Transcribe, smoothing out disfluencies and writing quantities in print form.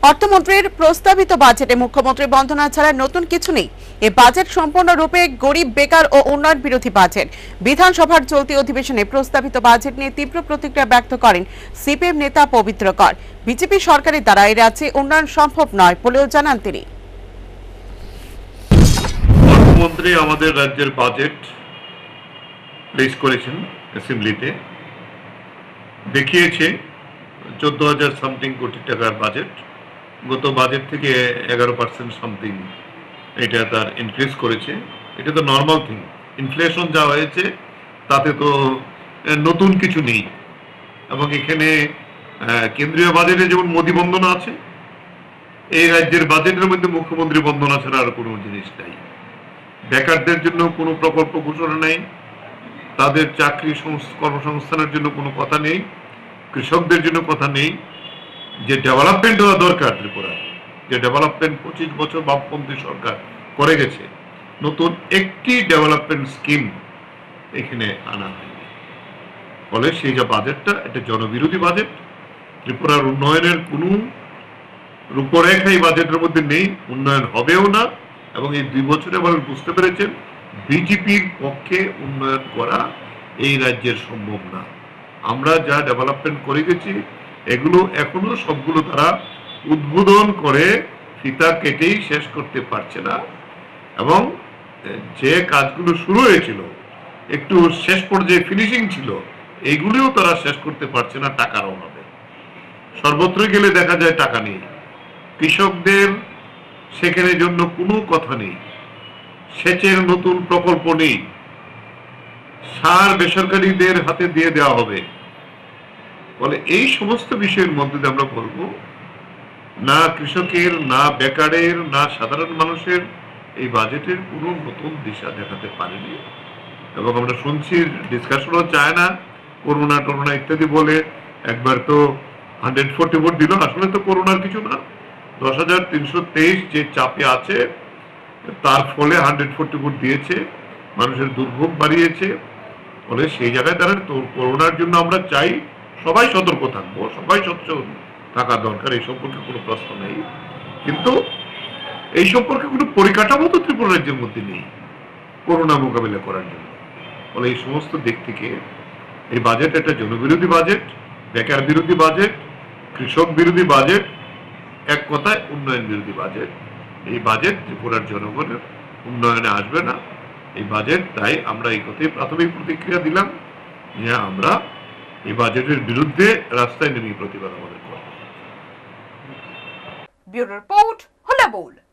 অর্থমন্ত্রীর প্রস্তাবিত বাজেটে মুখ্যমন্ত্রী বন্দনা ছাড়া নতুন কিছু নেই। এই বাজেট সম্পূর্ণরূপে গরিব, বেকার ও উন্নয়ন বিরোধী বাজেট। বিধানসভার চলতি অধিবেশনে প্রস্তাবিত বাজেট নিয়ে তীব্র প্রতিক্রিয়া ব্যক্ত করেন সিপিএম নেতা পবিত্র কর। বিজেপি সরকারের দ্বারা এই রাজ্যে উন্নয়ন সম্ভব নয় বলেও জানান তিনি। অর্থমন্ত্রী আমাদের রাজ্যের বাজেট প্লেস করেছেন অ্যাসেম্বলিতে, দেখিয়েছে 14,000 সামথিং কোটি টাকার বাজেট। গত বাজেট থেকে 11% সামথিং এটা তার ইনক্রিজ করেছে। এটা তো নর্মাল থিং, ইনফ্লেশন যা হয়েছে তাতে তো নতুন কিছু নেই। এবং এখানে কেন্দ্রীয় বাজেটে যেমন মোদী বন্দনা আছে, এই রাজ্যের বাজেটের মধ্যে মুখ্যমন্ত্রী বন্দনা ছাড়া আর কোনো জিনিস নাই। বেকারদের জন্য কোনো প্রকল্প ঘোষণা নেই, তাদের চাকরি কর্মসংস্থানের জন্য কোনো কথা নেই, কৃষকদের জন্য কথা নেই। যে ডেভেলপমেন্ট হওয়া দরকার ত্রিপুরা, যে ডেভেলপমেন্ট 25 বছর বামপন্থী সরকার করে গেছে, নতুন একটি ডেভেলপমেন্ট স্কিম এখানে আনা হয়নি। ফলে সেই যে বাজেটটা, এটা জনবিরোধী বাজেট। ত্রিপুরার উন্নয়নের কোনো রূপরেখা এই বাজেটের মধ্যে নেই, উন্নয়ন হবেও না। এবং এই 2 বছরে মানুষ বুঝতে পেরেছেন বিজেপির পক্ষে উন্নয়ন করা এই রাজ্যের সম্ভব না। আমরা যা ডেভেলপমেন্ট করে গেছি এগুলো এখনো সবগুলো তারা উদ্বোধন করে ফিতা কেটেই শেষ করতে পারছে না। এবং যে কাজগুলো শুরু হয়েছিল, একটু শেষ পর্যায়ে ফিনিশিং ছিল, এইগুলিও তারা শেষ করতে পারছে না টাকার অভাবে। সর্বত্র গেলে দেখা যায় টাকা নেই, কৃষকদের সেখানে জন্য কোনো কথা নেই, সেচের নতুন প্রকল্প নেই, সার বেসরকারীদের হাতে দিয়ে দেওয়া হবে। বলে এই সমস্ত বিষয়ের মধ্যে আমরা বলবো না কৃষকের, না বেকারের, না সাধারণ মানুষের এই বাজেটের কোনো নতুন দিশা দেখাতে পারেনি। এবং আমরা শুনছি ডিসকাশনও চায় না, করোনা টরোনা ইত্যাদি বলে। একবার তো 144 দিল, আসলে তো করোনার কিছু না। 10,323 যে চাপে আছে তার ফলে 144 দিয়েছে, মানুষের দুর্ভোগ বাড়িয়েছে। ফলে সেই জায়গায় দাঁড়ায় তো করোনার জন্য আমরা চাই সবাই সতর্ক থাকবো, সবাই সচেতন থাকা দরকার, এই সম্পর্কে কোনো প্রশ্ন নেই। কিন্তু এই সম্পর্কে কোনো পরিকাঠামো তো ত্রিপুরা রাজ্যের মধ্যে নেই করোনা মোকাবিলা করার জন্য। ফলে এই সমস্ত দিক থেকে এই বাজেট একটা জনবিরোধী বাজেট, বেকার বিরোধী বাজেট, কৃষক বিরোধী বাজেট, এক কথায় উন্নয়ন বিরোধী বাজেট। এই বাজেট ত্রিপুরার জনগণের উন্নয়নে আসবে না এই বাজেট। তাই আমরা এই কথাই প্রাথমিক প্রতিক্রিয়া দিলাম যে আমরা এই বাজেটের বিরুদ্ধে রাস্তায় নেমে প্রতিবাদ আমাদের করব। ব্যুরো রিপোর্ট, হলে বল।